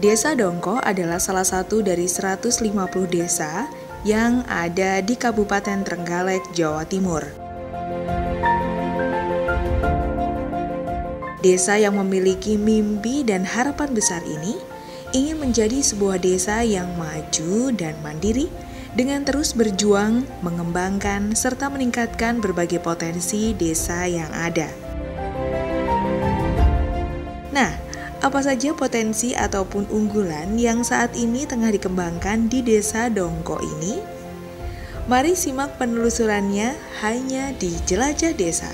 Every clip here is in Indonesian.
Desa Dongko adalah salah satu dari 150 desa yang ada di Kabupaten Trenggalek, Jawa Timur. Desa yang memiliki mimpi dan harapan besar ini ingin menjadi sebuah desa yang maju dan mandiri dengan terus berjuang, mengembangkan, serta meningkatkan berbagai potensi desa yang ada. Nah, apa saja potensi ataupun unggulan yang saat ini tengah dikembangkan di Desa Dongko ini? Mari simak penelusurannya hanya di Jelajah Desa.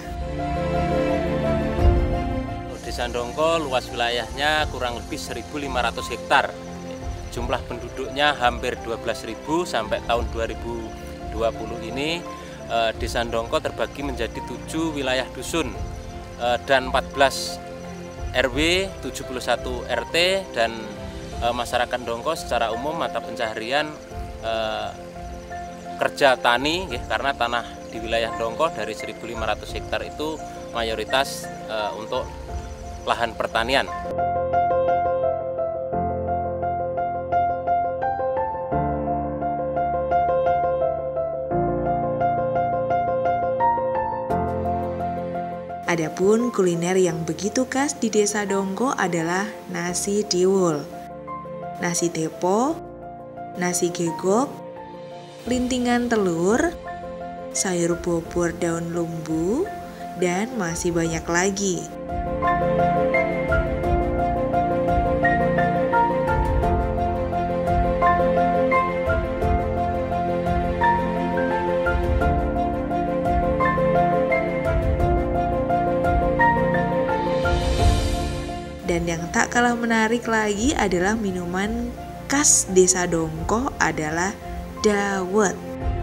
Desa Dongko luas wilayahnya kurang lebih 1.500 hektar. Jumlah penduduknya hampir 12.000 sampai tahun 2020 ini. Desa Dongko terbagi menjadi 7 wilayah dusun dan 14 RW, 71 RT, dan masyarakat Dongko secara umum mata pencaharian kerja tani, karena tanah di wilayah Dongko dari 1.500 hektar itu mayoritas untuk lahan pertanian. Adapun kuliner yang begitu khas di Desa Dongko adalah nasi diwul, nasi tepo, nasi gegok, lintingan telur, sayur bobor daun lumbu, dan masih banyak lagi. Dan yang tak kalah menarik lagi adalah minuman khas Desa Dongko adalah dawet.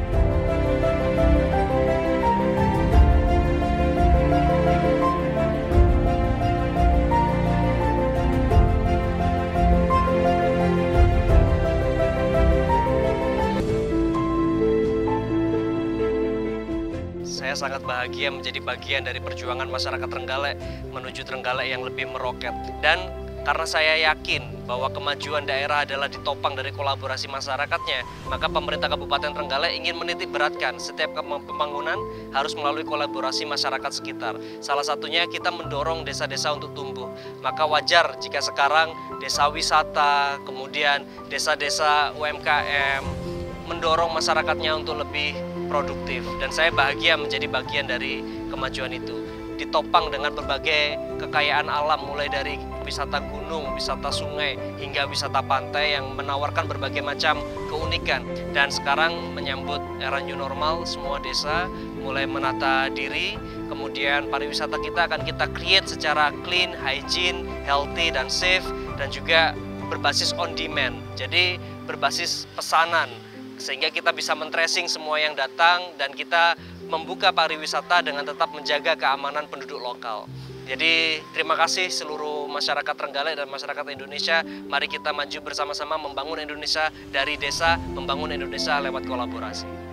Saya sangat bahagia menjadi bagian dari perjuangan masyarakat Trenggalek menuju Trenggalek yang lebih meroket. Dan karena saya yakin bahwa kemajuan daerah adalah ditopang dari kolaborasi masyarakatnya, maka pemerintah Kabupaten Trenggalek ingin menitik beratkan setiap pembangunan harus melalui kolaborasi masyarakat sekitar. Salah satunya kita mendorong desa-desa untuk tumbuh. Maka wajar jika sekarang desa wisata, kemudian desa-desa UMKM mendorong masyarakatnya untuk lebih produktif, dan saya bahagia menjadi bagian dari kemajuan itu. Ditopang dengan berbagai kekayaan alam, mulai dari wisata gunung, wisata sungai, hingga wisata pantai yang menawarkan berbagai macam keunikan. Dan sekarang menyambut era new normal, semua desa mulai menata diri, kemudian pariwisata kita akan kita create secara clean, hygiene, healthy, dan safe, dan juga berbasis on demand, jadi berbasis pesanan, sehingga kita bisa men-tracing semua yang datang dan kita membuka pariwisata dengan tetap menjaga keamanan penduduk lokal. Jadi terima kasih seluruh masyarakat Trenggalek dan masyarakat Indonesia. Mari kita maju bersama-sama membangun Indonesia dari desa, membangun Indonesia lewat kolaborasi.